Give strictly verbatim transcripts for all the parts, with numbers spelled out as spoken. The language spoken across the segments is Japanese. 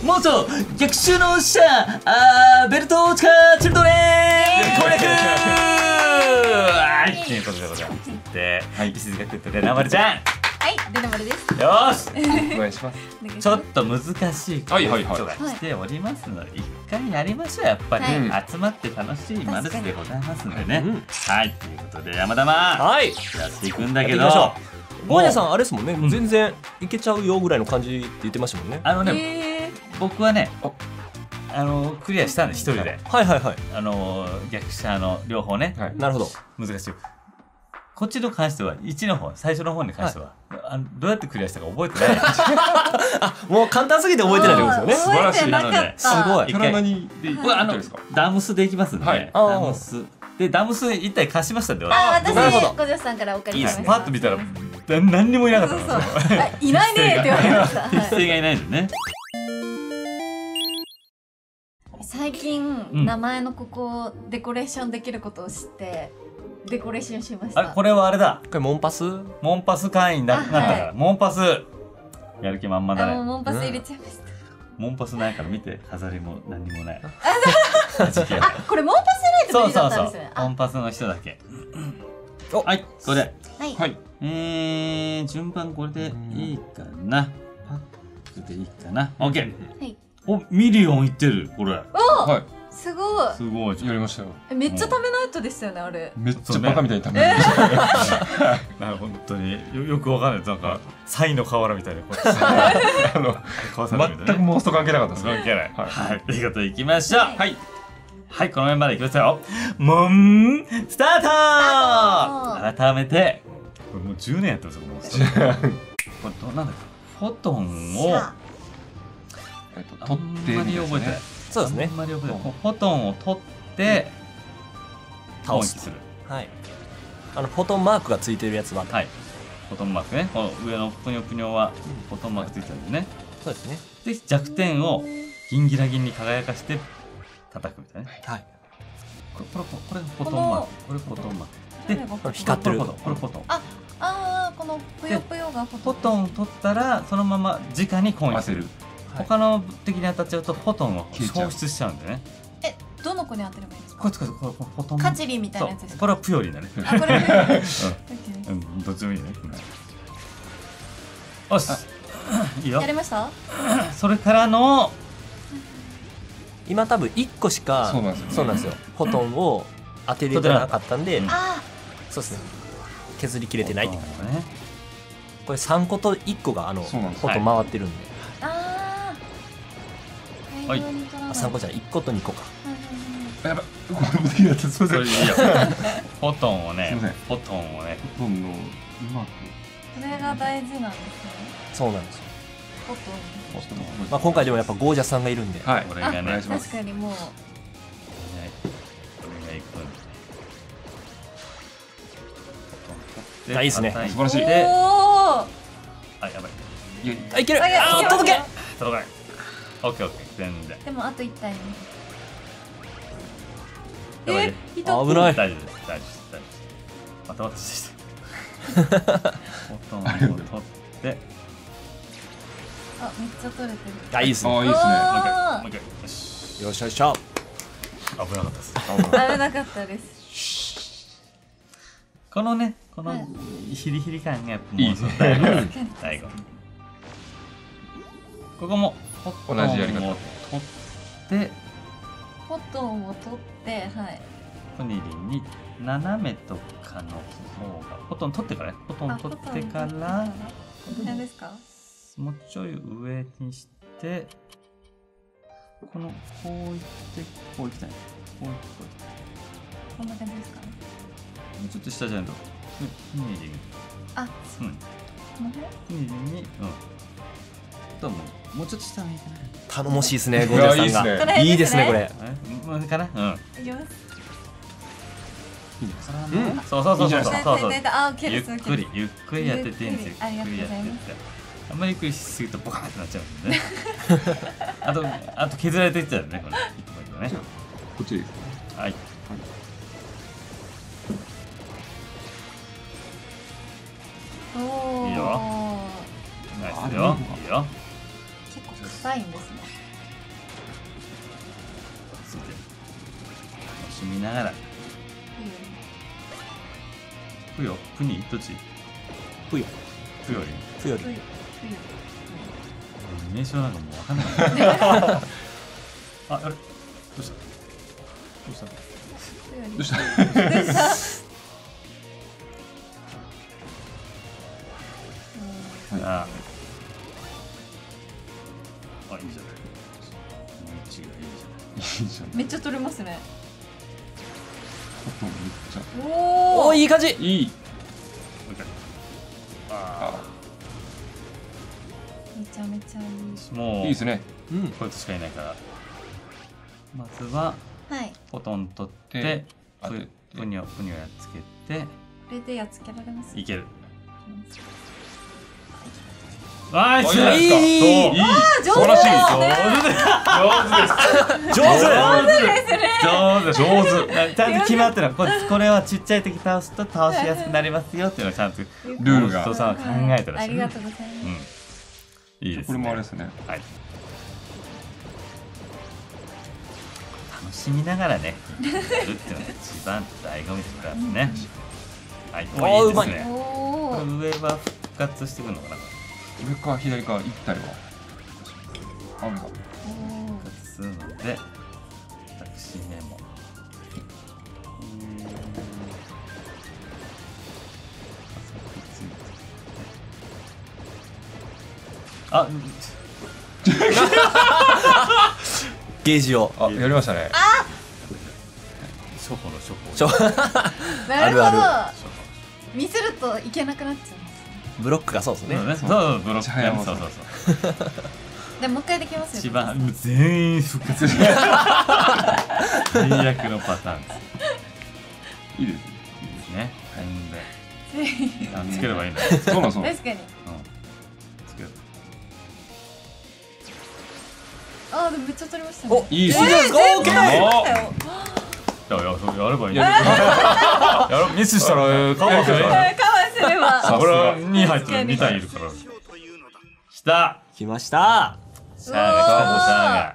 元逆襲の使者あーベルトチカチルドレン攻略はいということでございまして石塚君とレナマルちゃんはいレナマルです。 よーしお願いします。 ちょっと難しいことはいはいはいが来ておりますので一回やりましょう。やっぱりは集まって楽しいマルチでございますのでね。 うんはいということで山田マはい。 やっていくんだけどやっていきましょう。ゴーニャさもうんあれですもんね。 ん全然いけちゃうよぐらいの感じって言ってましたもんね。 あのねえ僕はねああのクリアしたんです一人ではいはいはい。 あの逆者の両方ねはい。 なるほど。 難しい。こっちの関してはいちの方最初の方に関してはあのどうやってクリアしたか覚えてないもう簡単すぎて覚えてないってことですよね。 素晴らしいなかった。 すごい一回体にでこれあのですか。 ダムスでいきますんで、 はいあーダムスでダムス一体貸しましたんであ私私なるほどご女子さんからお借りしました。 パッと見たらな何にもいなかったそうのそう。あいないねって言われました。はい適性がいないんでね最近、 うん名前のここをデコレーションできることを知ってデコレーションしました。 あれこれはあれだこれモンパス。 モンパス会員だあなったから、 はいモンパスやる気満々 あもうだねモンパス入れちゃいました。 モンパスないから見て飾りも何にもない味気があこれモンパスじゃないと無理だそうそうそうったんですよね。 モンパスの人だけおはいこれはい。 はい。 えー、順番これでいいかなパックでいいかな OK はい。 おミリオンいってるこれおはすごい。 すごいい。やりましたよ。 えめっちゃためないとですよねあれ。 めっちゃバカみたいに食べました。 なる本当によよくわかんないなんかサイの河原みたいなこうあの川さんみたいな全くモンスト関係なかったです。 関係ないはいはいということでいきましょうはいはいはいこのメンバーでいきますよモンスターート改めてこれもうじゅうねんやってますよモンスタートこれどなんだっけフォトンをさえっとあ取ってんまり覚えてないそうですねあん。まり覚えてないフォトンを取って倒す攻撃するはい。あのフォトンマークがついてるやつは。 はいフォトンマークねこの上のぷにょぷにょはフォトンマークついてるんでねそうですね。 で弱点をギンギラギンに輝かして叩くみたいなねはい。 これこれこれフォトンマークこれフォトンマークで誰がこれ光ってるこれフォトンこれフォトンああーこのぷよぷよがフフォトンを取ったらそのまま直に攻撃するはい他の敵に当たっちゃうとフォトンを消えちゃう消失しちゃうんでねえどの子に当てればいいですか。 こいつこいつこれこれフォトンカチリみたいなやつですか。 そうこれはプヨリだねあこれぷよぷよ。 うん、うん、どっちでもいいねよしいいよやりました。 それからの今多分いっこしかそうなんですよねそうなんですよ。フォトンを当てれてなかったんで、 うんあそうですね。削りきれてないってフォ感じ。 トンをねこれさんこといっこがあのフそうなんですォトン回ってるんで、 ーあー。 はいあさんこじゃないいっことにこか。 やばい。これ無理だった。すみません。 それでいいよフォトンをねすいませんフォトンをねどんどんうまく。 これが大事なんですね。 そうなんですよ。 フォトフォトンをまあ今回でもやっぱゴージャスさんがいるんで、 はい。 これがねお願いしン。 ます確かにもうこれがいくんであいいっすね叩素晴らしいでおお。 あやばいいやあいける。 あいやあー届け。 届かないオッケーオッケー全然でもあと一体に。 やばいえ人危ない。 大丈夫です大丈夫です大丈夫ですまた私でしたフォトンを取ってあめっちゃ取れてる。 あいいですね。 あいいですね。 もう一回あもう一回よしよっしゃよっしゃ。 危なかったですー危なかったです。 このねこのはいヒリヒリ感がやっぱもういいですね大悟確かに大悟ここもフォトンを同じやり方取ってフォトンを取ってはい。 トニリンに斜めとかの方がフォトン取ってからねフォトン取ってからこの辺ですか。 もうちょい上にしてこのこういってこういきたいこういってこういってこんな感じですか。 もうちょっと下じゃないとトニリンあうんこの辺。 トニリンにうんともうもうちょっと下がいいかな頼もしいですねゴージャスさんいやいいっすねが。いいですねこれ。 えもうかなうんいきます。 いいですからうんのそうそうそうそうそうそうそう大体あオッケーゆっです。 くりゆっくりやってっていいんですよゆっくりありがとうございますゆっくりやってってあんまりゆっくりしすぎるとボカーンってなっちゃうんでねあとあと削られていっちゃうねこの一個一個ねこっちでいいですか。 はいおお。 いいよナイスよいいよ結構臭いんですね。 みながら。ぷよ、ぷに、どっち？ ぷよぷより。 ぷより冬冬名称なんかもうわかんない。あ、あれどうしたどうしたどうしたああ、いいじゃない。道がいいじゃない。 いいじゃん。 めっちゃ取れますね。 音めっちゃおおおーいい感じ。 いい。 あめちゃめちゃいい。 あ、もういいですね。 うんこいつしかいないから。まずははい。 ポトン取ってで、 ぷ当ててぷにょぷにょやっつけてこれでやっつけられます。 いける。 あナイス。 いいじゃないですか。 いいそういい。 上手素晴らしい。 上手上手です。 上手上手上手。 ちゃんと決まってるの。これこれはちっちゃい敵倒すと倒しやすくなりますよっていうのをちゃんとルールが人さんは考えてらっしゃる。 ありがとうございます。 うん。いいですね。 これもあれですね。 はい。楽しみながらね、やるっていうのが一番醍醐味でございますね。はい。 おーおいいですね。 おこお。 れ上は復活してくるのかな。 上か左か行ったりは。あ、上か。 復活するので、私メモ。うーん。あ、 ゲージをあ、やりましたね。 初歩の初歩。 ちょなるほど。 あるあミスるといけなくなっちゃうんですね。 ブロックがそうですねそうね。そうそう、ブロックね。 めっちゃ早いそうそうそう。 でもう一回できますよ。 一番全員復活最悪のパターンです。 いいです。 いいですね。なんで、 確あつければいいんだよ。 そうなんそう。 かに。 うん。つける。 あーでもめっちゃ取りましたね。 おいいっすね。 いいじゃないですかオーケーやったよ。 いやいや、そうやればいいんやだよ。やろミスしたらカバーすればいいんだよ。 カバーすれば。 さ俺はに入ってるに体いるから。来た。 来ましたシャアが来たぞ、シャアが。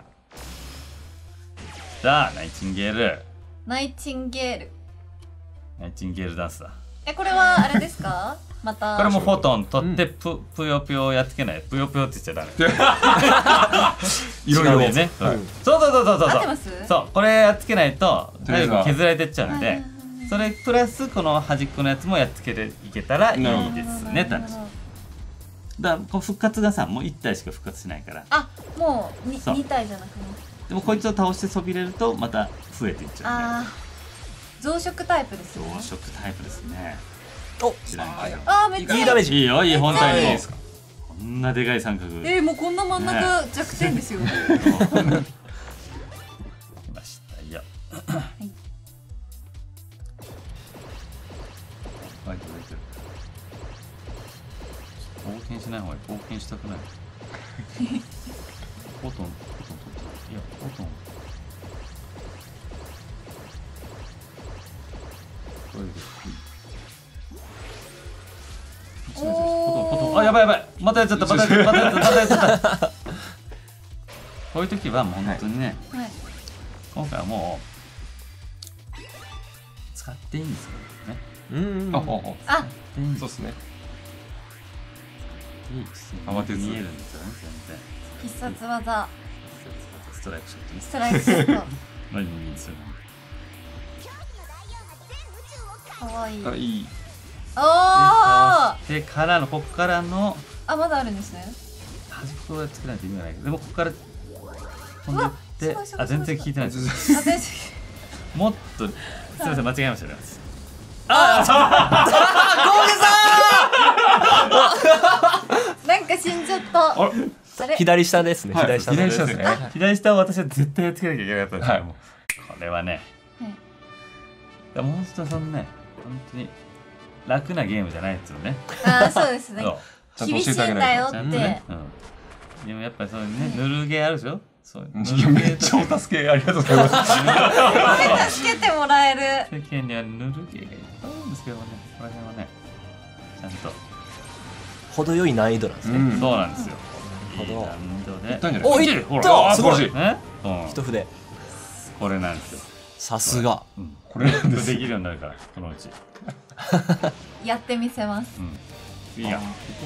さあ、ナイチンゲール。 ナイチンゲール。 ナイチンゲールダンスだ。 えこれはあれですか？また。 これもフォトン取って、 うぷ、ぷよぷよやっつけない。ぷよぷよって言っちゃダメ。 いろいろ違うよね。そううんそうそうそうそうそう。 合ってます？ そう、これやっつけないと、 とりあえずは最後削られてっちゃうんではいはいはい、 それプラスこの端っこのやつもやっつけていけたらいいですねって話。だからこう復活がさ、もういち体しか復活しないから。 あ、もうにそう二体じゃなくなっでもこいつを倒してそびれるとまた増えていっちた。 ゃうんで。 ああ、増殖タイプです増ね。 殖タイプですね。 お知らんけど。 あーめっちゃいいダメージいいよ、いい、本当に。 めっちゃいいいいですか。 こんなでかい三角。 えー、もうこんな真ん中弱点ですよ。 来ましたよ。はい。湧いてる湧いてる。冒険しない方がいい。冒険したくない。フォトン、フォトン取ってない。いや、フォトン。これで。フォトン、フォトン。あ、やばいやばい。またやっちゃった。またやっちゃった。またやっちゃった。またやっちゃった。こういう時はもう本当にね、 はい。 今回はもう使っていいんですよね。 うんあ、あ、 あ、 使っていいんですそうですね。 いいです慌てず見えるんですよね、全然。 必殺技ストライクショットね。 ストライクショット。 何にいいんですよね。 かわいい。 あ、いい。 おー。あ、 でからのここからのまだあるんですね。 端っこが作らないと意味がないけど、でもここから飛んでっうわすてごいすごいあ全然聞いてないです。 あ、全然。 もっとすみません間違えましたね。 なんか死んじゃった。 あれ、 あれ。 左下ですねはい左下の左下ですね。 左下を私は絶対やっつけなきゃいけなかったんですけども、 はこれはね、 はいいやもう本当そのね本当に楽なゲームじゃないですよね。 あー、そうですねそ。うちゃんと厳しい教えてあげんだよっないと。 ちゃんとね、うん、でもやっぱりそういうねぬるゲーあるでしょ。そうぬいやるゲーめっちゃお助けありがとうございます。 助けてもらえる。 世間にはぬるゲーがいっぱいあるんですけどもね、この辺はねちゃんと、 程よい難易度なんですね、 うんそうなんですよ。 なるほどいい難易度でいったんじゃないおいほらったあ、素晴らしい。 ね、うん、 一筆これなんですよ。 さすが。 うんこれなんですできるようになるからこのうち。 やってみせます。 うんいいやあー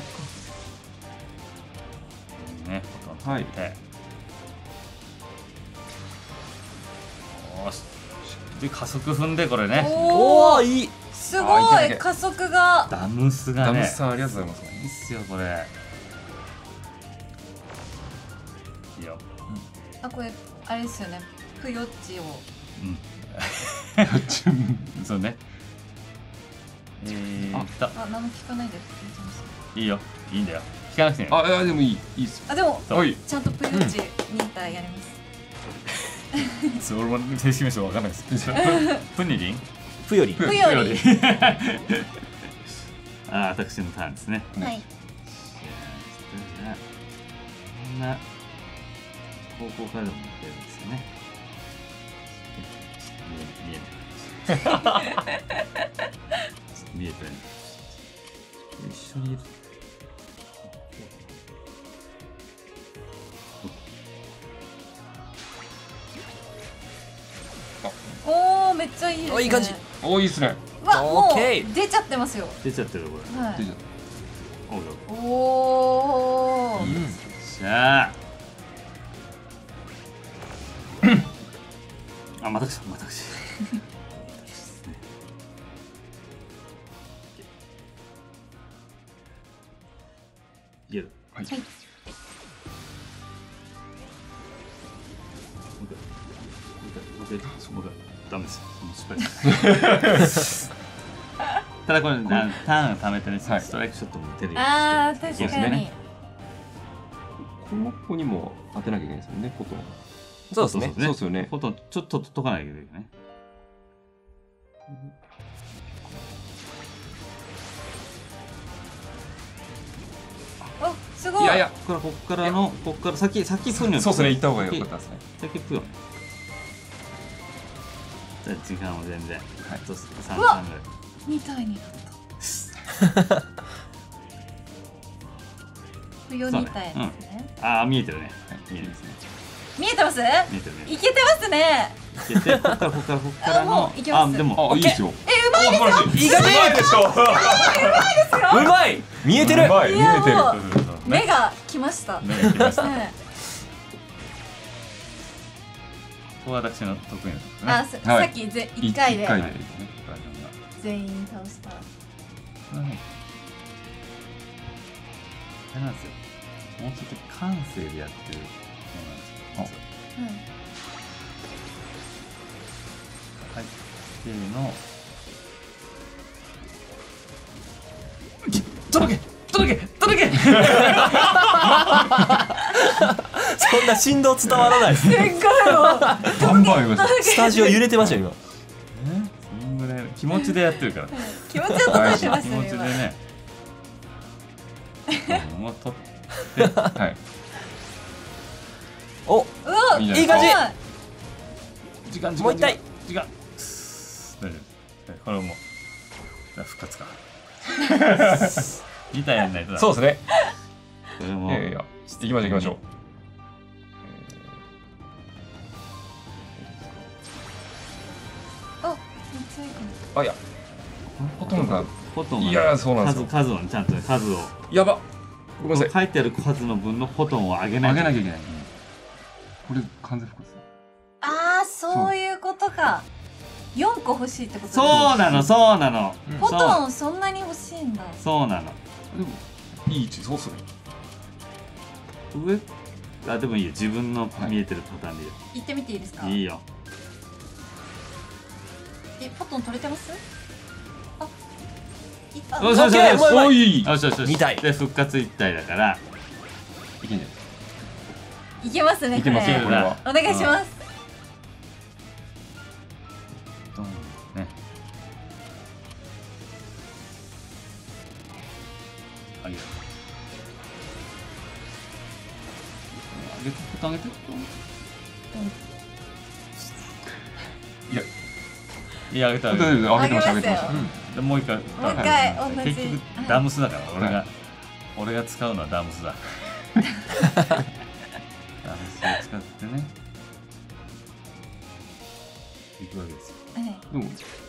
ねほとんどはいてよしで加速踏んでこれねおお、 おおいい。 すあごいいけいけ加速が。 ダムスがねダムスさんありがとうございます。 いいっすよこれいいよあ、これあれですよね。ぷよっちを。 うんそうねえーっとあ、何も聞かないで。 いいよいいんだよ聞かなくていいよあ、いやでもいい、いいっすよ。 あ、でもそうはい。 ちゃんとぷよっちに体やります。 そう俺も正式名称わかんないですプニリンぷより。 ぷより。 あ私のターンですねはい。 こんな方向からでもいけるんですよね見え見えない見えてない一緒にいるおお、めっちゃいいですね。 おいい感じ。 お、いいっすね。 うわ、もオッケーう出ちゃってますよ。 出ちゃってるこれはい。 出ちゃっおうよおお。 うん。 しゃああまたくしまたくしいけるはい。 はい。 もう一回もう一回もう一回もう一回ダメですよもう失敗ですただこれなターンを貯めてねはいストライクショットも打てるようにああ、 して確かにいけるね。 この子にも当てなきゃいけないですよね、こと。 そうですね。 そうですよね。 ほとんどちょっと解かないといけないよねお、すごい。 いやいや、 ここからここからのここから先先プニョそうですね、行った方がよかったですね。 先プヨじゃあ時間を全然はいあと三うわ三ぐらいみたいになった。ぷよに体ですね。 ああ見えてるね見えてる見えてます？ 見えてるねいけてますね。 いけてここからここからここからあものういけますあでもあ、いいですよ。 え、うまいですよ。 いい感じ。 うまいでしょ。 うまい。見えてるう。まい、 い見えてる。 やもうそうそうそう目が来ました。 目が来ましたこはい。 こは私の得意なとこねあ、さはいさっきぜ一回で一回ではい。 全員倒した。 うんあれなんですよもうちょっと感性でやってるものなんですようん。 はいせーの届け届け届けそんな振動伝わらないです。 すっごいもうバンバン言いました。 スタジオ揺れてましたよ今。 そんぐらい気持ちでやってるから気持ちよく届いてまし気持たね今。 ちでねもうとはい。 お、 うわ、 いいんじゃないいい感じすごい時間時間もう一回時間大丈夫これもう復活かに体やんないとだそうですね。 これもいやいやいや、行きましょう行きましょう。 あ、めっちゃいいかも。 あ、いや、ほとんどが、 フォトンはいやいやそうなんですよ数数をねちゃんとね数をやば。ごめんなさい。 書いてある数の分のフォトンを上げない上げなきゃいけないない。これ完全復活。 ああ、そういうことか。四個欲しいってことですね。 そうなのそうなのうんフォトンそんなに欲しいんだ。 そうなのでも、いい位置、そうっすね。 上あでもいいよ自分の見えてるパターンでいいよ、 行ってみていいですか。 いいよえ、フォトン取れてます？あ、いった。 よしよしよしオッケーおい。いよしよしよし二体で復活一体だからけんじゃない。 いけますね。 いけますね、 これこれは。 お願いします。 どんねあげるあげてフォトンあげていや、 いやあげたあ大げた丈夫です。上げてました、 上げましたよ上げてました。 でもう一回もう一回同じ。 結局ダムスだから俺が、俺が使うのはダムスだダムスを使ってねいくとだけですよ。 はいでも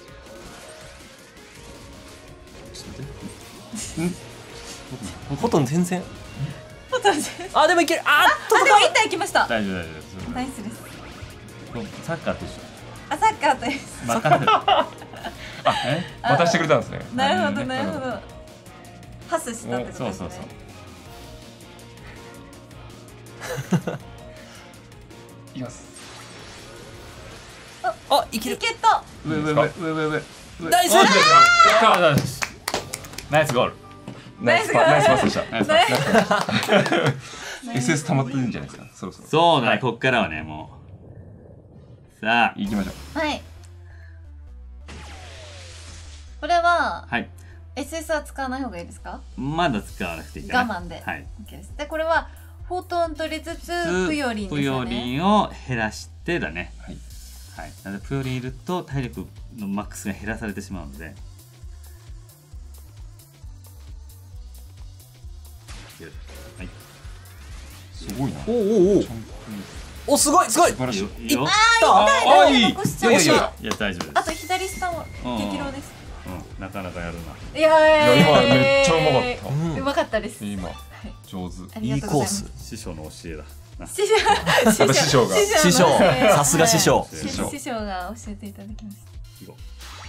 ちょっと待ってんフォトン全然。 フォトン全あでもいける。あーっとあでもいったいきました大丈夫大丈夫。 ナイスですサッカーと一緒。 あサッカーとです任せる。 え渡してくれたんですね。 なるほどねなるほどパスしたってことですねそうそうそう。 いきます。 あいける。 いけた上上上上上上。 ナイス。 ナイスゴール。 ナイスパナイスパスでした。 ナイスナイスエスエス 溜まってるんじゃないですか。そろそろ。 そうだね、こっからはね、もう。さあ、 行きましょう。 はいこれははい。 エスエス は使わない方がいいですかまだ使わなくていいかな。 我慢ではい。 OK ですでこれはフォトン取りつつプヨリンですプヨよねリンを減らしてだね。 はい。 はい。なので、プヨリンいると体力のマックスが減らされてしまうので。はい。 すごいな。 おおおちゃんとおすごいすごい。 素晴らしい。 いいよ。 ああいい。 残しちゃういやいやいや。 いや、大丈夫です。 あと左下も激浪ですうん、なかなかやるな。 いやいや今めっちゃうまかったうんうまかったです今上手。 ありいいコーがとうございますス。 師匠の教えだ。な師匠やっぱ師匠が師匠さすが師匠。 はい師師匠が教えていただきましたいいよ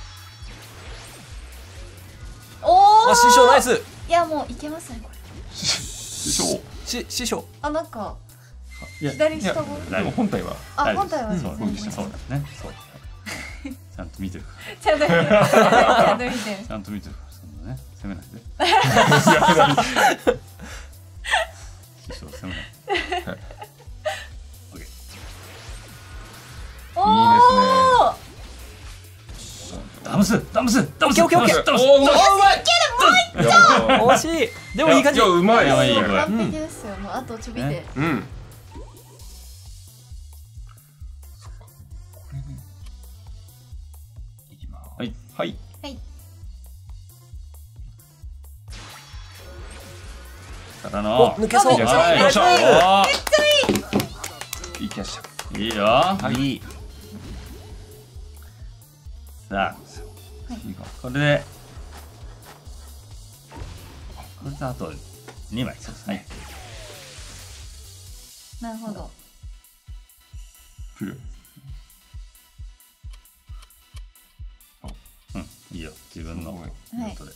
おおあ師匠ナイス。 いやもういけますねこれ師匠。 し師匠。 あなんかいや、 いや左下もでも本体はあ大丈夫本体はですねうんそうでしたそうだね。そう。ちゃんと見てるかちゃんと見てるちゃんと見てるら。ちゃんと見てるから。そんなね、責めないで。師匠、責めないで。オッケー。 おおダムス、ダムス、ダムス。 オッケーオッケーオッケーダムス。 おおうまい。いや惜しい。でもいい感じいや。うまい。 いやいいこれ完璧ですよもうあとちょびでうん。そっか。これね。いきます。 はい。 はい。 はいからおの。 抜けそう。 いやはい、 よっしゃおいきました。 ーいいよ。 はいいい。さあ、 いいか。 これで。これであとにまい。そうですね。 なるほどプル。 うん、いいよ。自分のすごいルートで。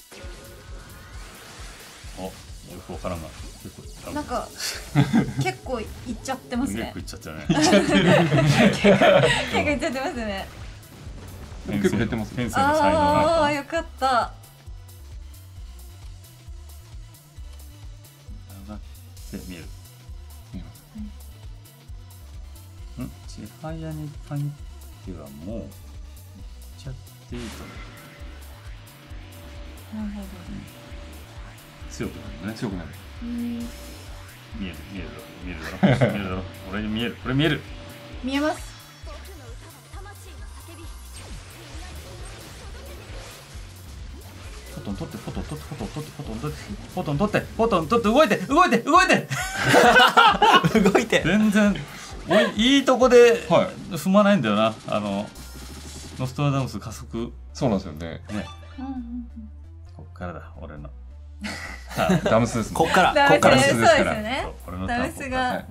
お、よくわからんが。結構。 なんか結構いっちゃってますね結構いっちゃったね。 結構いっちゃってますねでも結構減ってます。 先生の才能あがあよかった上がって見える。 見えますん、千早に関してはもういっちゃっていいと思う。 なるほど強くなるね。 強くなる。 うん見える見えるだろ見えるだろ見えるだろ俺に見えるこれ見える。 見えますフォトン取ってフォトン取ってフォトン取ってフォトン取ってフォトン取ってフォトン取って動いて動いて動いて動いて。 全然俺いいとこでは踏まないんだよな。あのノストラダムス加速そうなんですよね。 ね。 うんうんうんこっからだ俺の。 ダムスですね。 こっからダメこっからですそうですよですからねそう俺のタダーンメスが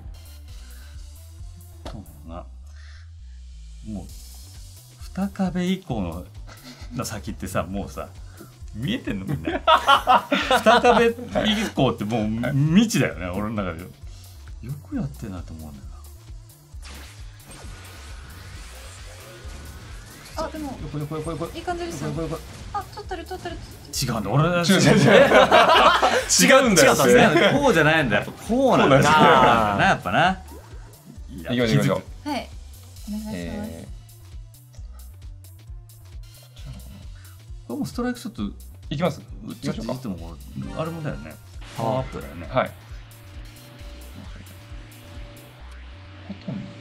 そうだな。もう二壁以降のの先ってさもうさ見えてんのみんな。二壁以降ってもう未知だよね俺の中で。よくやってんなと思うんだよな。 あでも横横横横いい感じですよ横横横。 あ取ってる取ってる違うんだ俺の違う違う違う。違うんだよ。 違ったんですねこうじゃないんだやっぱこうなんだよこうなんですよなやっぱな。い行きましょう行きましょう。 はいお願いしますえこれもストライクショットー、いきます。 打っ行きましょうかちゃって。もこれあれもだよね。パワーアップだよね。 はい。ほとんど。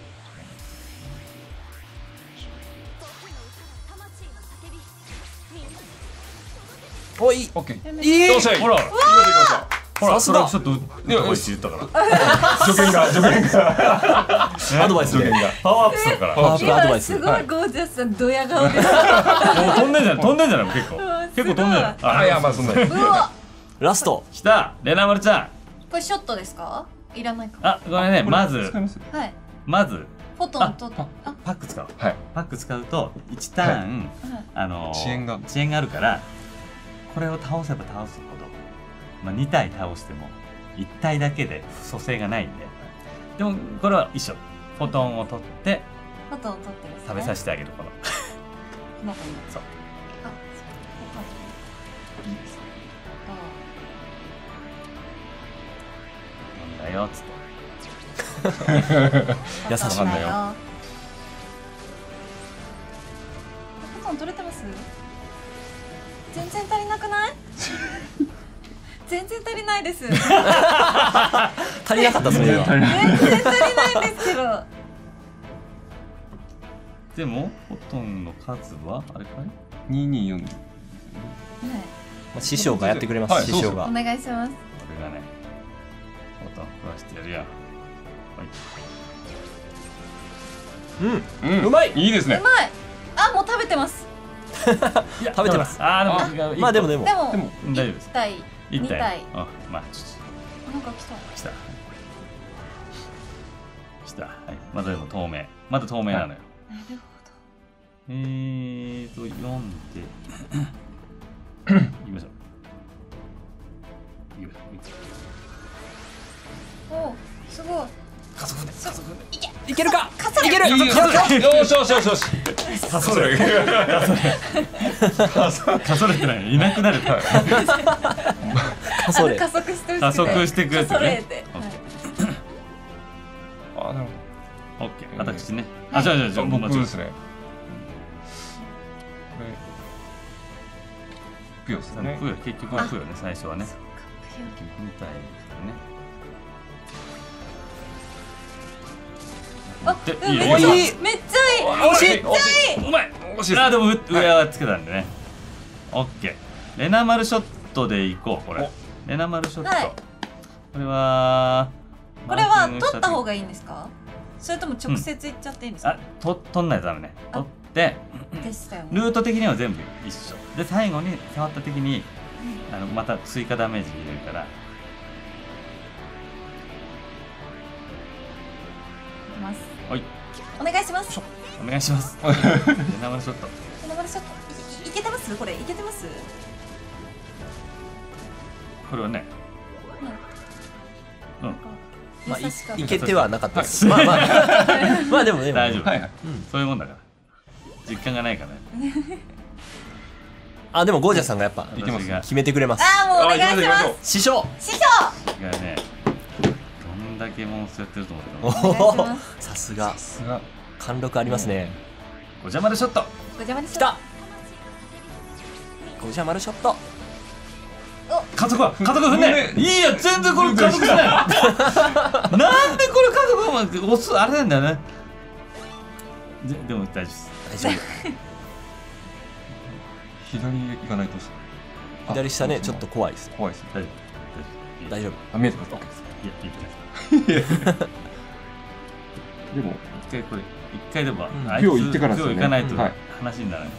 おいい。 オッケー。 やめいいよっしゃい。 ほら行きました行きました。 ほらさすがそれはちょっと打った方がいいって言ったから助言が助言がアドバイスで助言がパワーアップするからパワーアップアドバイスすごいゴージャスさんドヤ顔です。 もう飛んでんじゃない飛んでんじゃない結構結構飛んでんじゃないあいやまあそんなうわ、 ラスト来たレナマルちゃんこれショットですか？いらないか。 あこれねまず使いますはい。 まずフォトンとあ、 あはパック使うはいパック使うといちターン、 い。 あのー遅延が遅延があるからこれを倒せば倒すほど、まあ、に体倒してもいち体だけで蘇生がないんででもこれは一緒フォトンを取ってフォトン取ってますね。 食べさせてあげるこの中に。 そうあ、そう。 いいですなんだよっつって優しいわかんないよ。 わフォトン取れてます？全然足りなくない？全然足りないです。全然足りなかったそれは足りない足りないんですけど。はでもフォトンの数はあれかいにによんい。 まあ師匠がやってくれます、 はい師匠がお願いします。 これがねフォトン食わしてやるよはいうんうんうまいいいですねうまい。あ、もう食べてます。 いや食べてますあーでもまあでもでもでもでも大丈夫です一体一体二体あまあちょっなんか来た。 と来た来たはいまだでも透明まだ透明なのよ、 なるえーと読んで行きましょう行きましょう行きましょほど。お、すごい。 う加速で加速でいけ。 いけるかかされいけるいいよよしよしよしよし加速で加速ってないいなくなるからあそれ加速してほしくて。 加速してくやつねかされて。 オッはいケあなるーオッケー私ねあじゃあじゃあじゃあほどもう間違え僕ですねこれピヨですねたプヨ結局はプヨね最初はねそっかみたいですあ、 でうんいいよいいよめっちゃいい。めっちゃいい。 惜しいめっちゃいい。 うまい惜しいですあーでもう上はつけたんでねオッケーレナマルショットでいこうこれレナマルショット、 はいこれはこれはマーキングし取った方時がいいんですか？それとも直接いっちゃっていいんですか？ あと取んないとダメねあ取ってでしたよね。 ルート的には全部一緒で最後に触った時にあのまた追加ダメージ入れるからいきます。 はいお願いします。 お願いしますレナマルショットこのままちょっといいけてます？これいけてます？ これはねうんまあい優しかったいけてはなかったですまあまあまあでもでも大丈夫はいはいうんそういうもんだから実感がないからねあでもゴージャスさんがやっぱいけます私が決めてくれますあーもうお願いしあ行きましょうます。 師匠師匠がねどんだけモンストやってると思っておたのお願いしおますさすがさすが貫禄ありますねお邪魔でショットご邪魔でしきたゴージャマルショット加速は加速踏んでいいや全然これ加速しないなんでこれ加速は押すあれなんだよねででも大丈夫です大丈夫左へ行かないと左下ねあちょっと怖いです怖いです大丈夫大丈夫あ見えてますいやいいですでも一回これ一回でも、 んあいつピョ行ってからですよねピョ行かないとはい話にならない、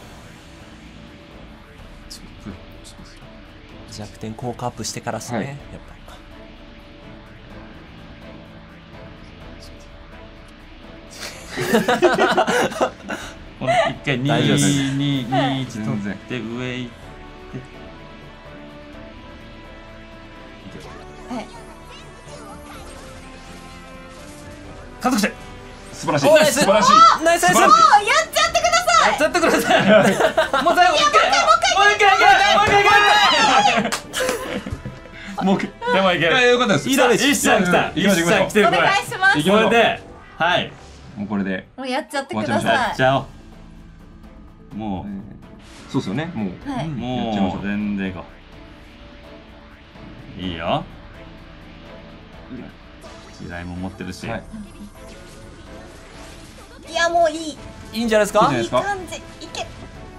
ちょピョちょっと弱点効果アップしてからですね、 はいやっこの一回に大丈夫ですににいち取全然って上行ってはい。 加速して素晴らしいおナイス素晴らしいぱナイスナイス素晴らしいあ、やっちゃってください。 やっちゃってくださいもう最後もう一回もう一回もう一回もう一回もう一でもいける回よかったですいいだ一社来た行きましょう行きましょう一社来てるおこれ願いします。 行きましょうこれではいもうこれでもうやっちゃってくだ終わっさい。 やっちゃおうもそうですよねもうはい。 うやっちゃいましょうもう全然いこういいよ時代も持ってるし、 はいいやもういい。 いいんじゃないですかいいんじゃないいい感じ。いけ。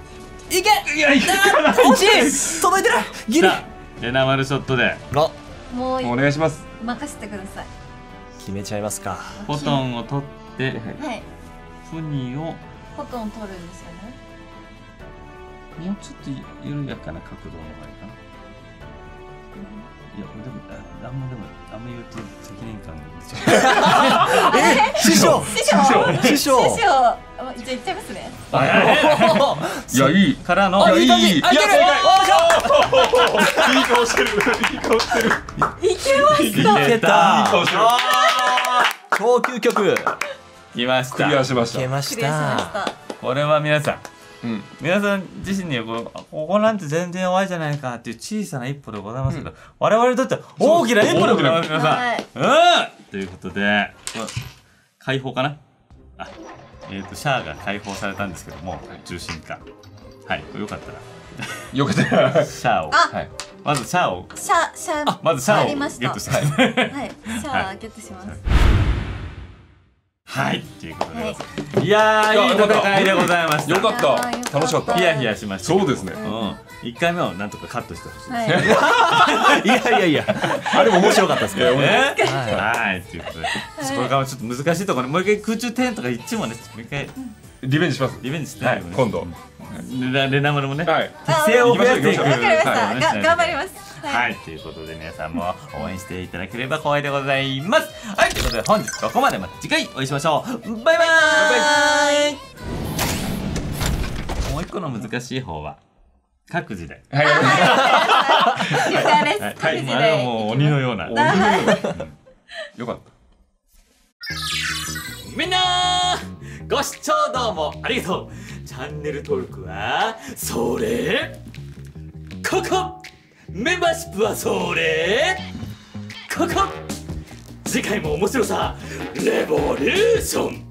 いけいやいかない惜しい届いてないギリ来たレナマルショットであもうお願いします。 任せてください。 決めちゃいますか。 フォトンを取ってはい。 プニをフォトン取るんですよね。 もうちょっと緩やかな角度の方がいいかな。いや、でも、あんまでも、あんま言うと責任感出ちゃう。 え、師匠師匠師匠師匠、じゃあ行っちゃいますね。 いや、いい。 からの、 いや、いい。いや、 あいけるいい顔してる。いい顔してる。 いけました。 いけたいい顔してる。 超究極来ました。 クリアしました。 いけましクリアしまた。 した。 これは皆さん、 うん。 皆さん自身にはこうここなんて全然弱いじゃないかっていう小さな一歩でございますけど、我々にとっては大きな一歩でございます、皆さん。 はい。 うんということで、これ解放かなあ、えっ、と、シャアが解放されたんですけども、中心化。はい、これよかったら。 よかった。 シャアを。 あはい。 まずシャアを、 シャシャまずシャアをゲありましたットした。はい。 はい。シャアゲットします。 はい、ということで。 はいいやー、 いやいい戦いでございました。 よかったあーよかった楽しかった。 ヒヤヒヤしました。 そうですね。 うん。一回目をなんとかカットしてほしい。 はい。 いやいやいや、あれも面白かったですけどね。 ねははい、ということで。これからちょっと難しいところにもう一回空中転とか一もね、もう一回リベンジします。 リベンジしてはないいよね。 今度。 レレナマルもね。 はい。 適性を増やしていく。 わかりました。 はいが頑張ります。 はい、ということで皆さんも応援していただければ光栄でございます。はい、ということで本日ここまで。また次回お会いしましょう。バイバーイ。もう一個の難しい方は各時代。 はい。 了解です。 はい、 各自あれはでもう鬼のような。 よかった。 みんなーご視聴どうもありがとう。チャンネル登録はそれここ、メンバーシップはそれここ。次回も面白さレボリューション。